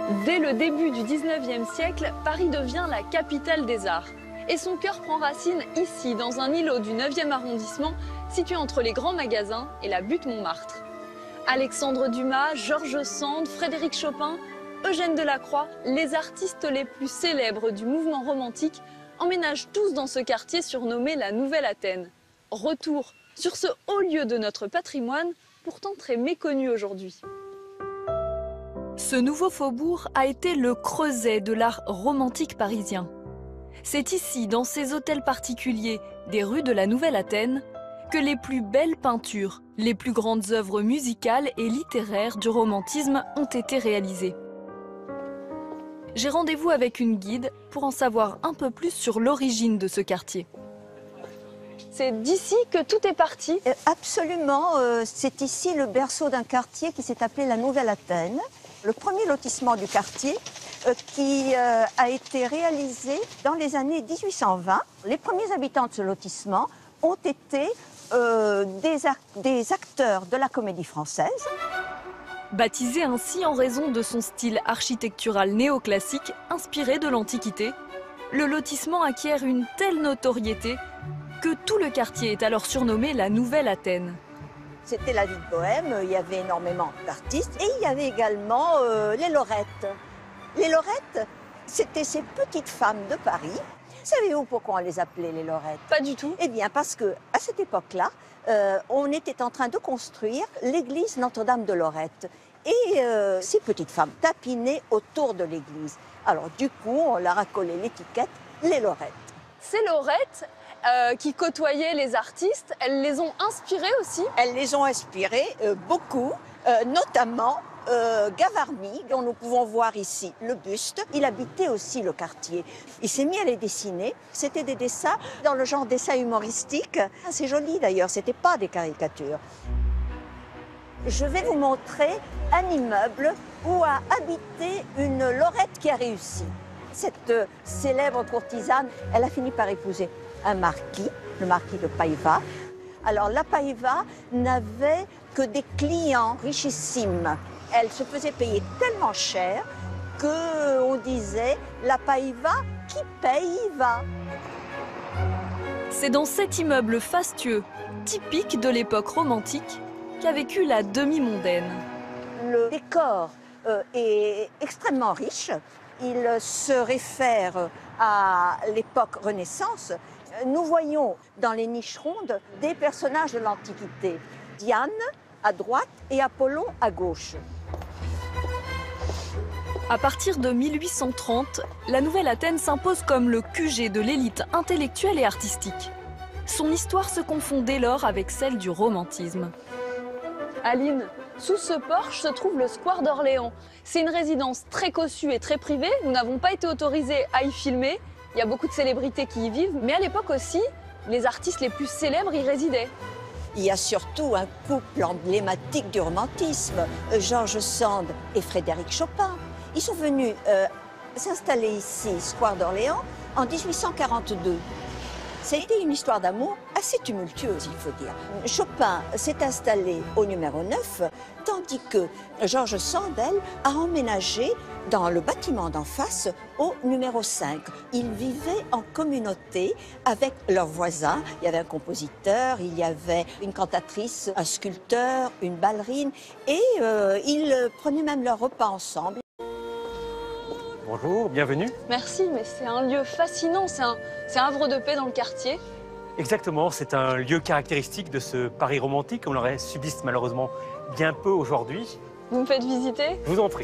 Dès le début du 19e siècle, Paris devient la capitale des arts. Et son cœur prend racine ici, dans un îlot du 9e arrondissement, situé entre les grands magasins et la butte Montmartre. Alexandre Dumas, Georges Sand, Frédéric Chopin, Eugène Delacroix, les artistes les plus célèbres du mouvement romantique, emménagent tous dans ce quartier surnommé la Nouvelle Athènes. Retour sur ce haut lieu de notre patrimoine, pourtant très méconnu aujourd'hui. Ce nouveau faubourg a été le creuset de l'art romantique parisien. C'est ici, dans ces hôtels particuliers des rues de la Nouvelle Athènes, que les plus belles peintures, les plus grandes œuvres musicales et littéraires du romantisme ont été réalisées. J'ai rendez-vous avec une guide pour en savoir un peu plus sur l'origine de ce quartier. C'est d'ici que tout est parti? Absolument, c'est ici le berceau d'un quartier qui s'est appelé la Nouvelle Athènes. Le premier lotissement du quartier qui a été réalisé dans les années 1820. Les premiers habitants de ce lotissement ont été des acteurs de la Comédie Française. Baptisé ainsi en raison de son style architectural néoclassique inspiré de l'Antiquité, le lotissement acquiert une telle notoriété que tout le quartier est alors surnommé la Nouvelle Athènes. C'était la vie de bohème, il y avait énormément d'artistes et il y avait également les lorettes. Les lorettes, c'était ces petites femmes de Paris. Savez-vous pourquoi on les appelait les lorettes? Pas du tout. Eh bien parce qu'à cette époque-là, on était en train de construire l'église Notre-Dame de Lorette. Et ces petites femmes tapinaient autour de l'église. Alors du coup, on leur a collé l'étiquette les lorettes. Ces lorettes qui côtoyaient les artistes, elles les ont inspirés aussi? Elles les ont inspirés beaucoup, notamment Gavarni, dont nous pouvons voir ici le buste. Il habitait aussi le quartier. Il s'est mis à les dessiner. C'était des dessins dans le genre dessin humoristique. C'est joli d'ailleurs, ce n'était pas des caricatures. Je vais vous montrer un immeuble où a habité une lorette qui a réussi. Cette célèbre courtisane, elle a fini par épouser un marquis, le marquis de Païva. Alors la Païva n'avait que des clients richissimes. Elle se faisait payer tellement cher qu'on disait la Païva qui paye va. C'est dans cet immeuble fastueux, typique de l'époque romantique, qu'a vécu la demi-mondaine. Le décor est extrêmement riche. Il se réfère à l'époque Renaissance. Nous voyons dans les niches rondes des personnages de l'Antiquité. Diane à droite et Apollon à gauche. À partir de 1830, la Nouvelle Athènes s'impose comme le QG de l'élite intellectuelle et artistique. Son histoire se confond dès lors avec celle du romantisme. Aline, sous ce porche se trouve le Square d'Orléans. C'est une résidence très cossue et très privée. Nous n'avons pas été autorisés à y filmer. Il y a beaucoup de célébrités qui y vivent. Mais à l'époque aussi, les artistes les plus célèbres y résidaient. Il y a surtout un couple emblématique du romantisme, Georges Sand et Frédéric Chopin. Ils sont venus s'installer ici, Square d'Orléans, en 1842. Ça a été une histoire d'amour assez tumultueuse, il faut dire. Chopin s'est installé au numéro 9, tandis que Georges Sand, elle, a emménagé dans le bâtiment d'en face au numéro 5. Ils vivaient en communauté avec leurs voisins. Il y avait un compositeur, il y avait une cantatrice, un sculpteur, une ballerine, et ils prenaient même leur repas ensemble. Bonjour, bienvenue. Merci, mais c'est un lieu fascinant, c'est un havre de paix dans le quartier. Exactement, c'est un lieu caractéristique de ce Paris romantique, on l'aurait subisse malheureusement bien peu aujourd'hui. Vous me faites visiter? Je vous en prie.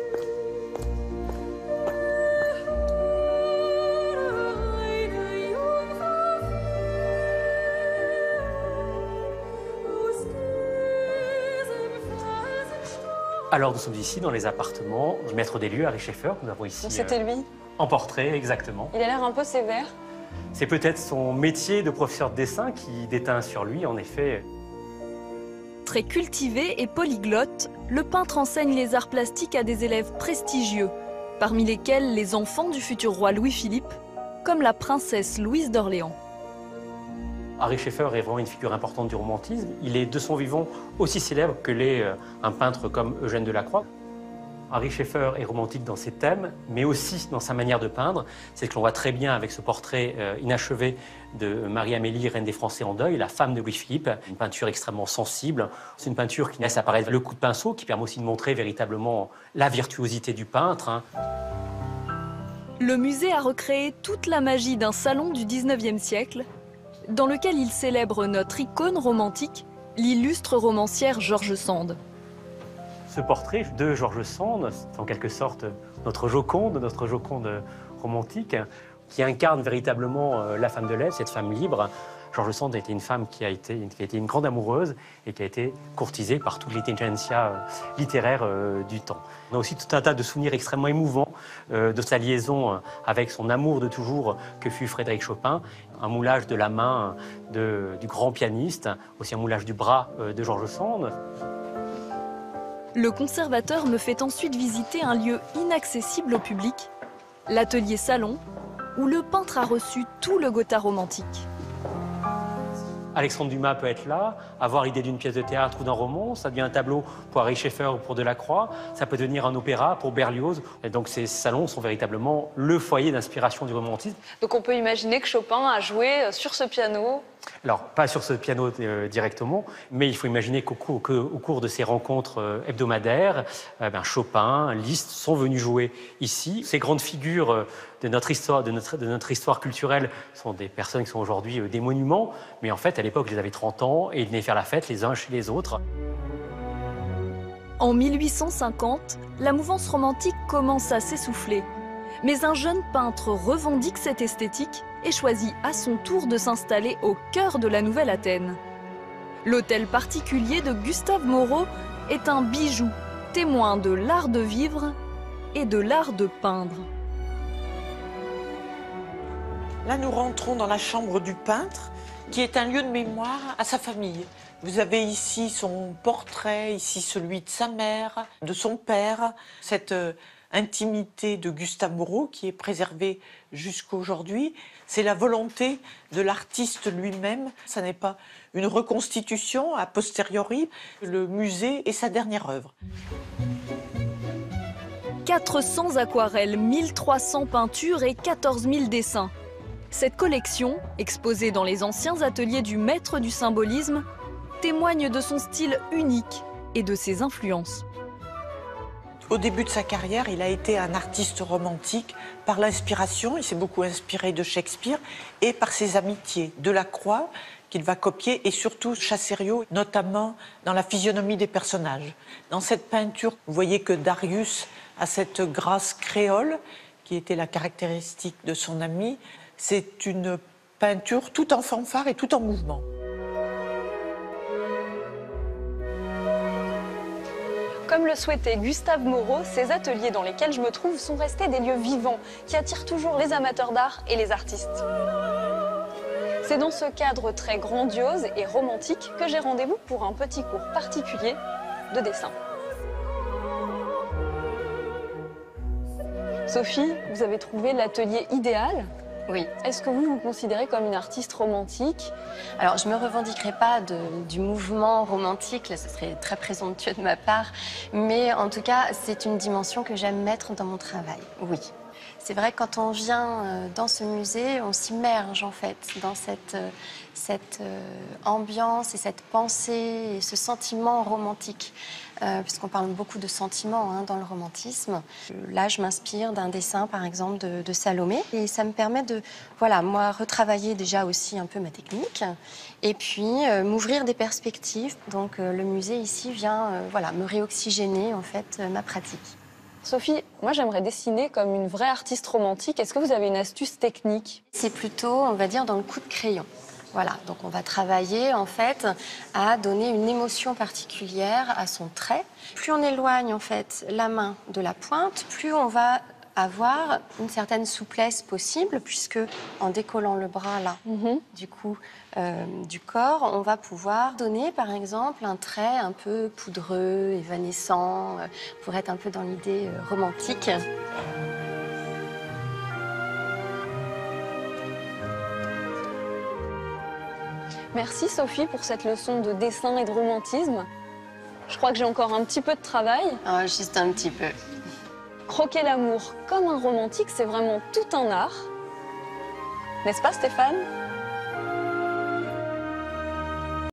Alors nous sommes ici dans les appartements du maître des lieux, Ary Scheffer. Nous avons ici C'était lui? en portrait, exactement. Il a l'air un peu sévère. C'est peut-être son métier de professeur de dessin qui déteint sur lui, en effet. Très cultivé et polyglotte, le peintre enseigne les arts plastiques à des élèves prestigieux, parmi lesquels les enfants du futur roi Louis-Philippe, comme la princesse Louise d'Orléans. Ary Scheffer est vraiment une figure importante du romantisme. Il est de son vivant aussi célèbre que l'est un peintre comme Eugène Delacroix. Ary Scheffer est romantique dans ses thèmes, mais aussi dans sa manière de peindre. C'est ce que l'on voit très bien avec ce portrait inachevé de Marie-Amélie, reine des Français en deuil, la femme de Louis-Philippe. Une peinture extrêmement sensible. C'est une peinture qui laisse apparaître le coup de pinceau, qui permet aussi de montrer véritablement la virtuosité du peintre. Le musée a recréé toute la magie d'un salon du 19e siècle, dans lequel il célèbre notre icône romantique, l'illustre romancière George Sand. Ce portrait de George Sand, c'est en quelque sorte notre Joconde romantique, qui incarne véritablement la femme de lettres, cette femme libre. George Sand a été une femme qui a été une grande amoureuse et qui a été courtisée par toute l'intelligentsia littéraire du temps. On a aussi tout un tas de souvenirs extrêmement émouvants de sa liaison avec son amour de toujours que fut Frédéric Chopin. Un moulage de la main du grand pianiste, aussi un moulage du bras de George Sand. Le conservateur me fait ensuite visiter un lieu inaccessible au public, l'atelier salon, où le peintre a reçu tout le Gotha romantique. Alexandre Dumas peut être là, avoir idée d'une pièce de théâtre ou d'un roman, ça devient un tableau pour Ary Scheffer ou pour Delacroix, ça peut devenir un opéra pour Berlioz. Et donc ces salons sont véritablement le foyer d'inspiration du romantisme. Donc on peut imaginer que Chopin a joué sur ce piano. Alors, pas sur ce piano directement, mais il faut imaginer qu'au cours de ces rencontres hebdomadaires, Chopin, Liszt sont venus jouer ici. Ces grandes figures de notre histoire culturelle sont des personnes qui sont aujourd'hui des monuments, mais en fait, à l'époque, ils avaient 30 ans et ils venaient faire la fête les uns chez les autres. En 1850, la mouvance romantique commence à s'essouffler. Mais un jeune peintre revendique cette esthétique et choisit à son tour de s'installer au cœur de la nouvelle Athènes. L'hôtel particulier de Gustave Moreau est un bijou, témoin de l'art de vivre et de l'art de peindre. Là, nous rentrons dans la chambre du peintre, qui est un lieu de mémoire à sa famille. Vous avez ici son portrait, ici celui de sa mère, de son père, cette intimité de Gustave Moreau qui est préservée jusqu'à aujourd'hui. C'est la volonté de l'artiste lui-même. Ça n'est pas une reconstitution a posteriori. Le musée est sa dernière œuvre. 400 aquarelles, 1300 peintures et 14 000 dessins. Cette collection, exposée dans les anciens ateliers du maître du symbolisme, témoigne de son style unique et de ses influences. Au début de sa carrière, il a été un artiste romantique par l'inspiration. Il s'est beaucoup inspiré de Shakespeare et par ses amitiés. Delacroix, qu'il va copier, et surtout Chassériau, notamment dans la physionomie des personnages. Dans cette peinture, vous voyez que Darius a cette grâce créole, qui était la caractéristique de son ami. C'est une peinture tout en fanfare et tout en mouvement. Comme le souhaitait Gustave Moreau, ces ateliers dans lesquels je me trouve sont restés des lieux vivants qui attirent toujours les amateurs d'art et les artistes. C'est dans ce cadre très grandiose et romantique que j'ai rendez-vous pour un petit cours particulier de dessin. Sophie, vous avez trouvé l'atelier idéal? Oui. Est-ce que vous vous considérez comme une artiste romantique? Alors, je ne me revendiquerai pas du mouvement romantique, là, ce serait très présomptueux de ma part, mais en tout cas, c'est une dimension que j'aime mettre dans mon travail, oui. C'est vrai que quand on vient dans ce musée, on s'immerge en fait dans cette ambiance et cette pensée et ce sentiment romantique, puisqu'on parle beaucoup de sentiments dans le romantisme. Là, je m'inspire d'un dessin, par exemple, de Salomé, et ça me permet de, voilà, moi, retravailler déjà aussi un peu ma technique, et puis m'ouvrir des perspectives. Donc, le musée ici vient, voilà, me réoxygéner en fait ma pratique. Sophie, moi j'aimerais dessiner comme une vraie artiste romantique. Est-ce que vous avez une astuce technique? C'est plutôt, on va dire, dans le coup de crayon. Voilà, donc on va travailler en fait à donner une émotion particulière à son trait. Plus on éloigne en fait la main de la pointe, plus on va avoir une certaine souplesse possible, puisque en décollant le bras là, du coup, du corps, on va pouvoir donner par exemple un trait un peu poudreux, évanescent, pour être un peu dans l'idée romantique. Merci Sophie pour cette leçon de dessin et de romantisme. Je crois que j'ai encore un petit peu de travail. Oh, juste un petit peu. Croquer l'amour comme un romantique, c'est vraiment tout un art. N'est-ce pas Stéphane ?